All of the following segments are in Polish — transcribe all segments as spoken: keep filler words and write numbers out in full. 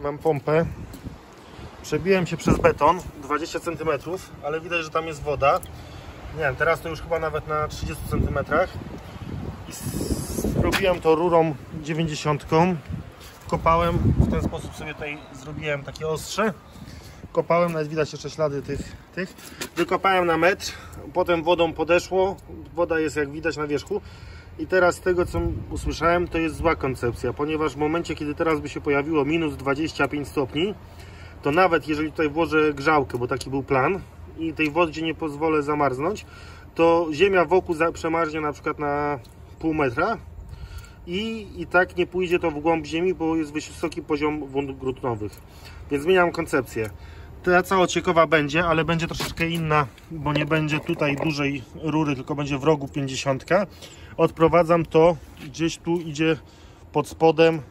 mam pompę. Przebiłem się przez beton dwadzieścia centymetrów, ale widać, że tam jest woda. Nie wiem, teraz to już chyba nawet na trzydziestu centymetrach. I zrobiłem to rurą dziewięćdziesiątką. Kopałem, w ten sposób sobie tutaj zrobiłem takie ostrze. Kopałem, nawet widać jeszcze ślady tych, tych. Wykopałem na metr, potem wodą podeszło. Woda jest, jak widać, na wierzchu. I teraz z tego, co usłyszałem, to jest zła koncepcja, ponieważ w momencie, kiedy teraz by się pojawiło minus dwadzieścia pięć stopni, to nawet jeżeli tutaj włożę grzałkę, bo taki był plan, i tej wodzie nie pozwolę zamarznąć, to ziemia wokół przemarznie na przykład na pół metra i, i tak nie pójdzie to w głąb ziemi, bo jest wysoki poziom wód gruntowych. Więc zmieniam koncepcję. Taca ociekowa będzie, ale będzie troszeczkę inna, bo nie będzie tutaj dużej rury, tylko będzie w rogu pięćdziesiątka. Odprowadzam to, gdzieś tu idzie pod spodem yy,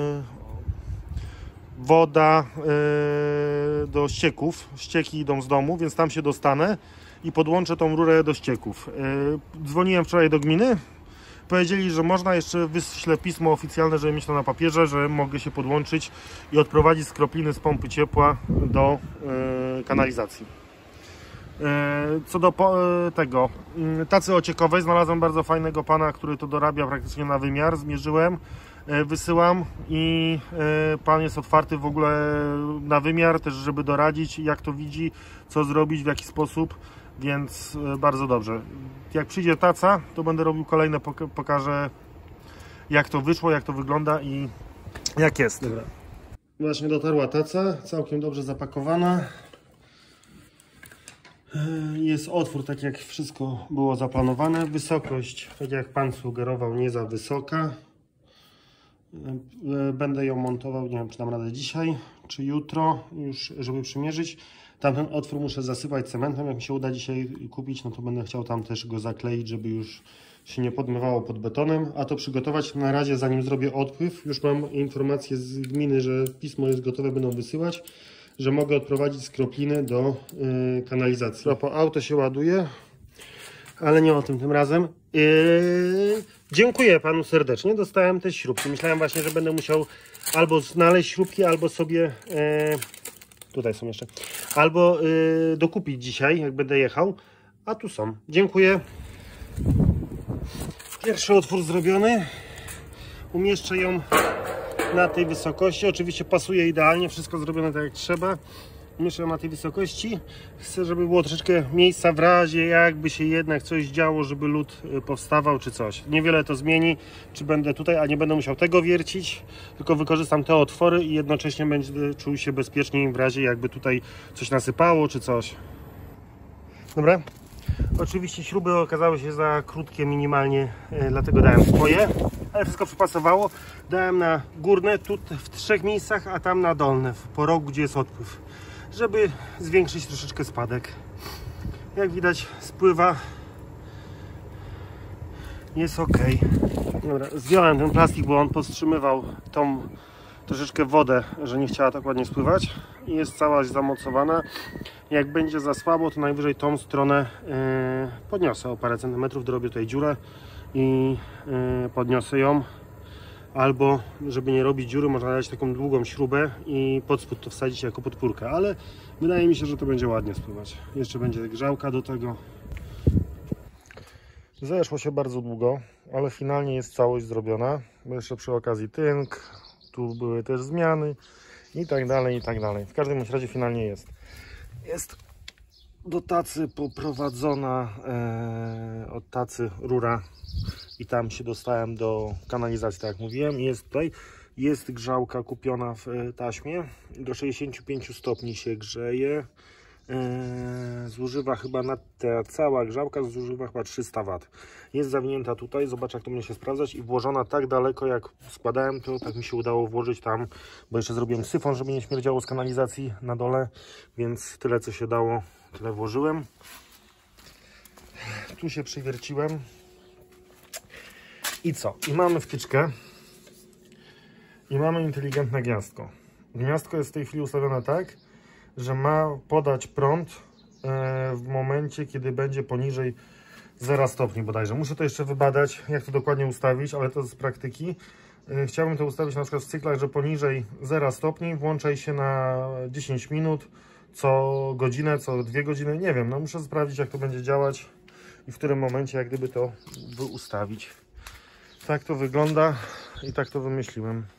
woda yy, do ścieków. Ścieki idą z domu, więc tam się dostanę i podłączę tą rurę do ścieków. Yy, dzwoniłem wczoraj do gminy. Powiedzieli, że można, jeszcze wyślę pismo oficjalne, żeby mieć to na papierze, że mogę się podłączyć i odprowadzić skropliny z pompy ciepła do yy, kanalizacji. Yy, co do po, tego, yy, tacy ociekowej znalazłem bardzo fajnego pana, który to dorabia praktycznie na wymiar. Zmierzyłem, yy, wysyłam i yy, pan jest otwarty w ogóle na wymiar, też żeby doradzić, jak to widzi, co zrobić, w jaki sposób. Więc bardzo dobrze. Jak przyjdzie taca, to będę robił kolejne, pokażę, jak to wyszło, jak to wygląda i jak jest. Dobra. Właśnie dotarła taca, całkiem dobrze zapakowana. Jest otwór, tak jak wszystko było zaplanowane. Wysokość, tak jak pan sugerował, nie za wysoka. Będę ją montował, nie wiem, czy dam radę dzisiaj, czy jutro, już żeby przymierzyć. Tamten otwór muszę zasypać cementem, jak mi się uda dzisiaj kupić, no to będę chciał tam też go zakleić, żeby już się nie podmywało pod betonem, a to przygotować na razie, zanim zrobię odpływ. Już mam informację z gminy, że pismo jest gotowe, będą wysyłać, że mogę odprowadzić skropliny do yy, kanalizacji. Po auto się ładuje, ale nie o tym tym razem. Yy, dziękuję panu serdecznie, dostałem też śrubki. Myślałem właśnie, że będę musiał albo znaleźć śrubki, albo sobie... Yy, tutaj są jeszcze. Albo yy, dokupić dzisiaj, jak będę jechał. A tu są. Dziękuję. Pierwszy otwór zrobiony. Umieszczę ją na tej wysokości. Oczywiście pasuje idealnie. Wszystko zrobione tak jak trzeba. Umieszczę ją na tej wysokości. Chcę, żeby było troszeczkę miejsca w razie, jakby się jednak coś działo, żeby lód powstawał czy coś. Niewiele to zmieni, czy będę tutaj, a nie będę musiał tego wiercić, tylko wykorzystam te otwory i jednocześnie będę czuł się bezpieczniej w razie, jakby tutaj coś nasypało czy coś. Dobra. Oczywiście śruby okazały się za krótkie minimalnie, dlatego dałem swoje, ale wszystko przypasowało. Dałem na górne, tu w trzech miejscach, a tam na dolne, po rogu, gdzie jest odpływ, żeby zwiększyć troszeczkę spadek. Jak widać, spływa, jest ok. Dobra, zdjąłem ten plastik, bo on powstrzymywał tą troszeczkę wodę, że nie chciała tak ładnie spływać, i jest cała zamocowana. Jak będzie za słabo, to najwyżej tą stronę yy, podniosę o parę centymetrów, dorobię tutaj dziurę i yy, podniosę ją. Albo, żeby nie robić dziury, można dać taką długą śrubę i pod spód to wsadzić jako podpórkę, ale wydaje mi się, że to będzie ładnie spływać. Jeszcze będzie grzałka do tego. Zeszło się bardzo długo, ale finalnie jest całość zrobiona. Bo jeszcze przy okazji tynk, tu były też zmiany i tak dalej, i tak dalej. W każdym razie finalnie jest. Jest do tacy poprowadzona e, od tacy rura i tam się dostałem do kanalizacji, tak jak mówiłem. Jest tutaj, jest grzałka kupiona w taśmie, do sześćdziesięciu pięciu stopni się grzeje. Eee, zużywa chyba, na ta cała grzałka zużywa chyba trzysta watów. Jest zawinięta tutaj, zobacz jak to będzie się sprawdzać, i włożona tak daleko, jak składałem to, tak mi się udało włożyć tam, bo jeszcze zrobiłem syfon, żeby nie śmierdziało z kanalizacji na dole, więc tyle co się dało, tyle włożyłem. Tu się przywierciłem i co? I mamy wtyczkę i mamy inteligentne gniazdko. Gniazdko jest w tej chwili ustawione tak, że ma podać prąd w momencie, kiedy będzie poniżej zera stopni bodajże. Muszę to jeszcze wybadać, jak to dokładnie ustawić, ale to z praktyki. Chciałbym to ustawić na przykład w cyklach, że poniżej zera stopni włączaj się na dziesięć minut, co godzinę, co dwie godziny, nie wiem, no muszę sprawdzić, jak to będzie działać i w którym momencie jak gdyby to ustawić. Tak to wygląda i tak to wymyśliłem.